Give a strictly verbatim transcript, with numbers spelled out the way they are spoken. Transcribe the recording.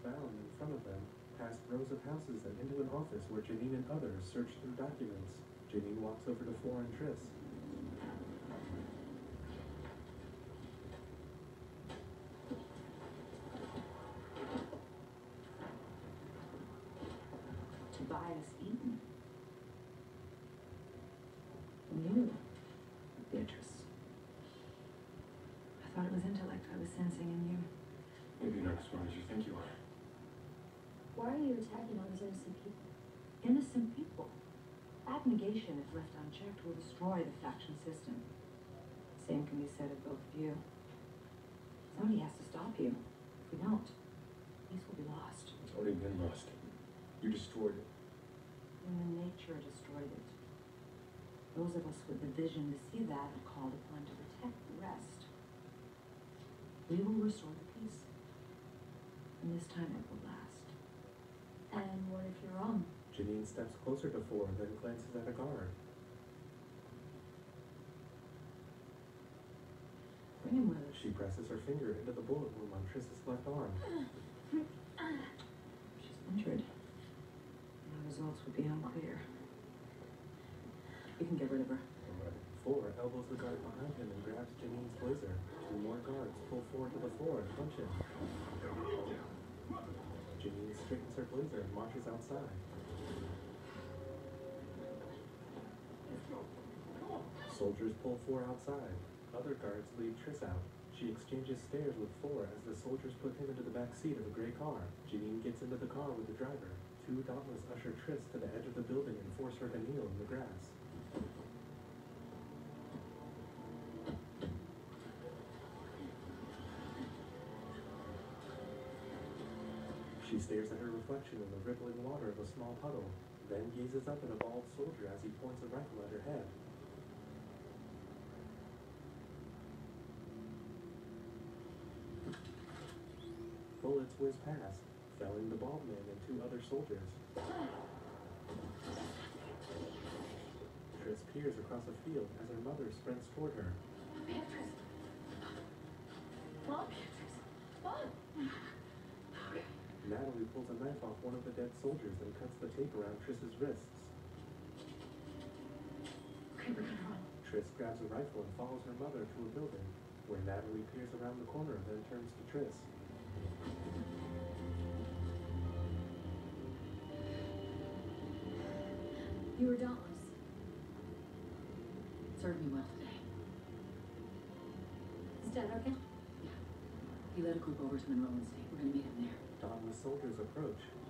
bound in front of them, past rows of houses and into an office where Janine and others search through documents. Janine walks over to Flora and Triss. Tobias Eaton. You, Beatrice. I thought it was intellect I was sensing in you. Maybe you're not as smart as you think you are. Why are you attacking all these innocent people? Innocent people. Abnegation, if left unchecked, will destroy the faction system. Same can be said of both of you. Somebody has to stop you. If we don't, peace will be lost. It's already been lost. You destroyed it. Human nature destroyed it. Those of us with the vision to see that are called upon to protect the rest. We will restore the peace. And this time it will last. And what if you're wrong? Janine steps closer to Flora, then glances at a guard. Bring him with us. She presses her finger into the bullet wound on Triss's left arm. She's injured. The results would be unclear. We can get rid of her. Flora elbows the guard behind him and grabs Janine's blazer. Two more guards pull forward to the floor and punch him. Janine straightens her blazer and marches outside. Soldiers pull Flora outside. Other guards lead Triss out. She exchanges stares with Flora as the soldiers put him into the back seat of a gray car. Janine gets into the car with the driver. Two Dauntless usher Triss to the edge of the building and force her to kneel in the grass. She stares at her reflection in the rippling water of a small puddle, then gazes up at a bald soldier as he points a rifle at her head. Bullets whiz past, felling the bald man and two other soldiers. Triss peers across a field as her mother sprints toward her. Beatrice! Mom, Beatrice! Mom! Natalie pulls a knife off one of the dead soldiers and cuts the tape around Triss's wrists. Okay, we're gonna run. Triss grabs a rifle and follows her mother to a building, where Natalie peers around the corner, then turns to Triss. You were Dauntless. Served me well today. Is Dad okay? Yeah. He led a group over to Monroe and State. We're gonna meet him there. Dauntless soldiers approach.